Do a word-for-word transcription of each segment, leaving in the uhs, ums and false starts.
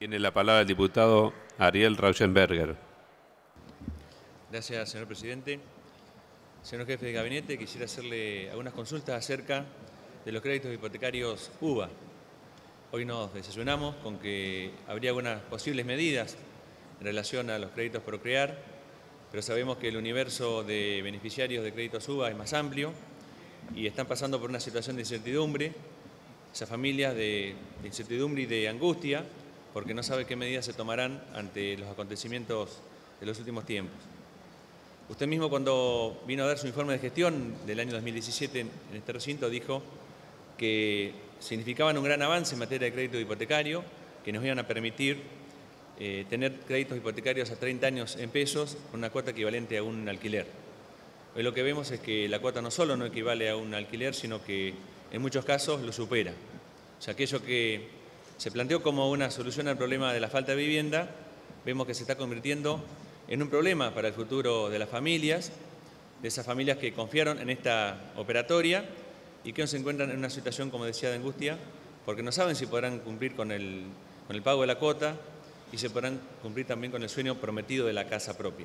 Tiene la palabra el diputado Ariel Rauschenberger. Gracias, señor presidente. Señor jefe de gabinete, quisiera hacerle algunas consultas acerca de los créditos hipotecarios U B A. Hoy nos desayunamos con que habría algunas posibles medidas en relación a los créditos Procrear, pero sabemos que el universo de beneficiarios de créditos U B A es más amplio y están pasando por una situación de incertidumbre, esas familias de incertidumbre y de angustia, porque no sabe qué medidas se tomarán ante los acontecimientos de los últimos tiempos. Usted mismo, cuando vino a dar su informe de gestión del año dos mil diecisiete en este recinto, dijo que significaban un gran avance en materia de crédito hipotecario, que nos iban a permitir eh, tener créditos hipotecarios a treinta años en pesos, con una cuota equivalente a un alquiler. Hoy lo que vemos es que la cuota no solo no equivale a un alquiler, sino que en muchos casos lo supera. O sea, aquello que se planteó como una solución al problema de la falta de vivienda, vemos que se está convirtiendo en un problema para el futuro de las familias, de esas familias que confiaron en esta operatoria y que no se encuentran en una situación, como decía, de angustia, porque no saben si podrán cumplir con el, con el pago de la cuota y se podrán cumplir también con el sueño prometido de la casa propia.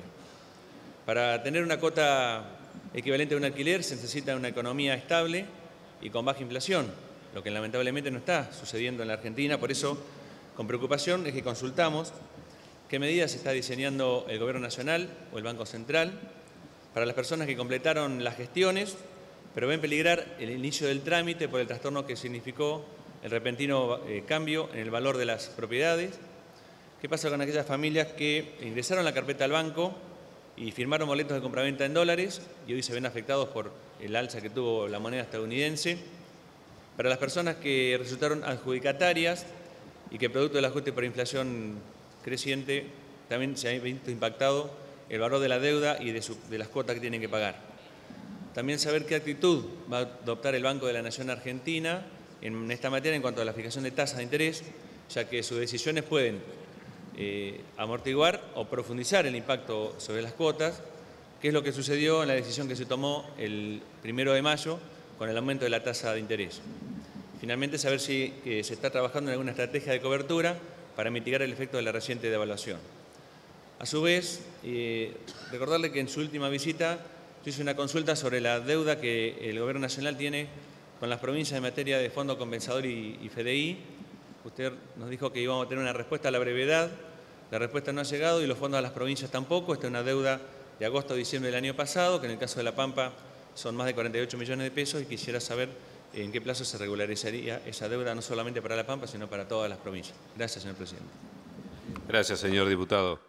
Para tener una cuota equivalente a un alquiler se necesita una economía estable y con baja inflación, lo que lamentablemente no está sucediendo en la Argentina. Por eso, con preocupación, es que consultamos qué medidas está diseñando el Gobierno Nacional o el Banco Central para las personas que completaron las gestiones, pero ven peligrar el inicio del trámite por el trastorno que significó el repentino eh, cambio en el valor de las propiedades. ¿Qué pasa con aquellas familias que ingresaron la carpeta al banco y firmaron boletos de compraventa en dólares y hoy se ven afectados por el alza que tuvo la moneda estadounidense? Para las personas que resultaron adjudicatarias y que producto del ajuste por inflación creciente también se ha visto impactado el valor de la deuda y de, su, de las cuotas que tienen que pagar. También saber qué actitud va a adoptar el Banco de la Nación Argentina en esta materia en cuanto a la fijación de tasas de interés, ya que sus decisiones pueden eh, amortiguar o profundizar el impacto sobre las cuotas, que es lo que sucedió en la decisión que se tomó el primero de mayo con el aumento de la tasa de interés. Finalmente, saber si eh, se está trabajando en alguna estrategia de cobertura para mitigar el efecto de la reciente devaluación. A su vez, eh, recordarle que en su última visita yo hice una consulta sobre la deuda que el Gobierno Nacional tiene con las provincias en materia de Fondo Compensador y, y F D I. Usted nos dijo que íbamos a tener una respuesta a la brevedad. La respuesta no ha llegado y los fondos a las provincias tampoco. Esta es una deuda de agosto a diciembre del año pasado, que en el caso de La Pampa son más de cuarenta y ocho millones de pesos, y quisiera saber en qué plazo se regularizaría esa deuda, no solamente para La Pampa, sino para todas las provincias. Gracias, señor presidente. Gracias, señor diputado.